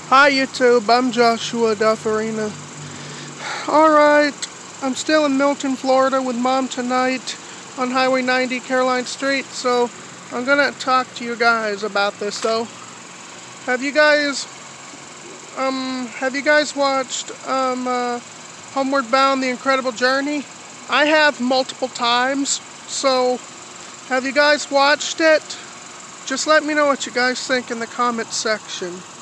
Hi YouTube, I'm Joshua Dufferina. Alright, I'm still in Milton, Florida with Mom tonight on Highway 90, Caroline Street, so I'm gonna talk to you guys about this though. Have you guys watched Homeward Bound, The Incredible Journey? I have multiple times, so have you guys watched it? Just let me know what you guys think in the comment section.